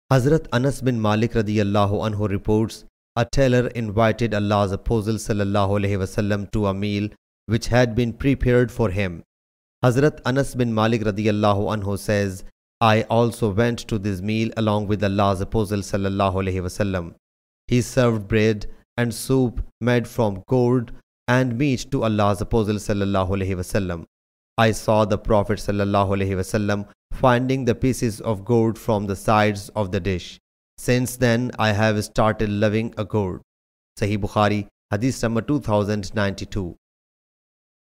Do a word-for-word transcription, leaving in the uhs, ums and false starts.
Hazrat Anas bin Malik radiyallahu anhu reports, a tailor invited Allah's Apostle sallallahu alaihi wasallam to a meal which had been prepared for him. Hazrat Anas bin Malik radiyallahu anhu says, I also went to this meal along with Allah's Apostle sallallahu alaihi wasallam. He served bread and soup made from gourd and meat to Allah's Apostle sallallahu alaihi wasallam. I saw the Prophet sallallahu alaihi wasallam finding the pieces of gourd from the sides of the dish. Since then, I have started loving a gourd. Sahih Bukhari, Hadith number two thousand ninety-two.